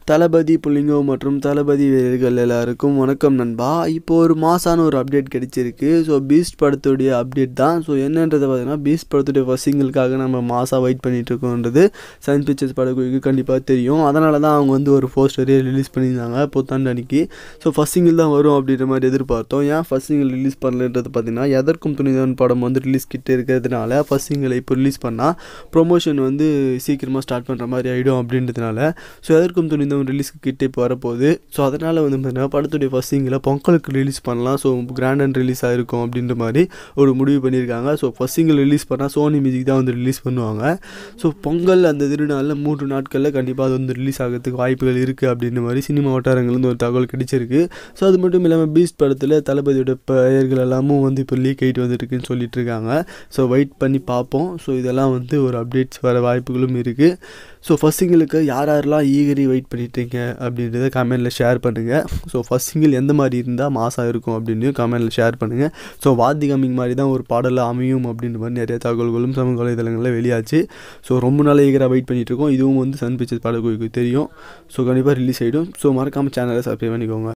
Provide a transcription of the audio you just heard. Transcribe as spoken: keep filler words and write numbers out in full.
தளபதி புள்ளிங்கோ மற்றும் தளபதி வீரர்கள் எல்லாருக்கும் வணக்கம் நண்பா. இப்போ ஒரு மாசான ஒரு அப்டேட் கிடைச்சிருக்கு. ஸோ பீஸ்ட் படத்துடைய அப்டேட் தான். ஸோ என்னன்றதை பார்த்தீங்கன்னா, பீஸ்ட் படத்துடைய ஃபர்ஸ்ட் சிங்கிளுக்காக நம்ம மாசாக வெயிட் பண்ணிட்டு இருக்கோன்றது சன் பிக்சர்ஸ் படக்குழுக்கு கண்டிப்பாக தெரியும். அதனால தான் அவங்க வந்து ஒரு போஸ்டரே ரிலீஸ் பண்ணியிருந்தாங்க புத்தாண்டு அன்னைக்கு. ஸோ ஃபர்ஸ்ட் சிங்கிள் தான் வரும் அப்படின்ற மாதிரி எதிர்பார்த்தோம். ஏன் ஃபர்ஸ்ட் சிங்கிள் ரிலீஸ் பண்ணலன்றது பார்த்தீங்கன்னா, எதற்கும் துணிதான் படம் வந்து ரிலீஸ் கிட்டே இருக்கிறதுனால ஃபர்ஸ்ட் சிங்கிளை இப்போ ரிலீஸ் பண்ணால் ப்ரொமோஷன் வந்து சீக்கிரமாக ஸ்டார்ட் பண்ணுற மாதிரி ஆகிடும் அப்படின்றதுனால. ஸோ எதற்கும் துணிந்த ரிலீஸ்க்கு கிட்டே இப்போ வரப்போகுது. ஸோ அதனால் வந்து பார்த்தீங்கன்னா படத்துடைய ஃபர்ஸ்ட் சிங்கிளை பொங்கலுக்கு ரிலீஸ் பண்ணலாம். ஸோ கிராண்ட் அண்ட் ரிலீஸ் ஆகிருக்கும் அப்படின்ற மாதிரி ஒரு முடிவு பண்ணியிருக்காங்க. ஸோ ஃபர்ஸ்ட் சிங்கிள் ரிலீஸ் பண்ணால் சோனி மியூசிக் தான் வந்து ரிலீஸ் பண்ணுவாங்க. ஸோ பொங்கல் அந்த திருநாளில் மூன்று நாட்களில் கண்டிப்பாக அது வந்து ரிலீஸ் ஆகிறதுக்கு வாய்ப்புகள் இருக்குது அப்படின்ற மாதிரி சினிமா வட்டாரங்கள்லேருந்து ஒரு தகவல் கிடைச்சிருக்கு. ஸோ அது மட்டும் இல்லாமல் பீஸ்ட் படத்தில் தளபதியோட பெயர்கள் எல்லாமும் வந்து இப்போ லீக் ஆகிட்டு வந்துருக்குன்னு சொல்லிட்டு இருக்காங்க. ஸோ வெயிட் பண்ணி பார்ப்போம். ஸோ இதெல்லாம் வந்து ஒரு அப்டேட்ஸ் வர வாய்ப்புகளும் இருக்குது. ஸோ ஃபர்ஸ்ட் சிங்கிளுக்கு யார் யாரெல்லாம் ஈகரி வெயிட் பண்ணிட்டீங்க அப்படின்றத கமெண்ட்டில் ஷேர் பண்ணுங்கள். ஸோ ஃபர்ஸ்ட் சிங்கிள் எந்த மாதிரி இருந்தால் மாசாக இருக்கும் அப்படின்னு கமெண்ட்டில் ஷேர் பண்ணுங்கள். ஸோ வாத்தி கம்மிங் மாதிரி தான் ஒரு பாடலில் அமையும் அப்படின்ற மாதிரி நிறைய தகவல்களும் சமூக வலைதளங்களில் வெளியாச்சு. ஸோ ரொம்ப நாள் ஈகராக வெயிட் பண்ணிகிட்ருக்கோம். இதுவும் வந்து சன் பிக்சர்ஸ் படக்குழுக்கு தெரியும். ஸோ கண்டிப்பாக ரிலீஸ் ஆகிடும். ஸோ மறக்காமல் சேனலை சப்ஸ்கிரைப் பண்ணிக்கோங்க.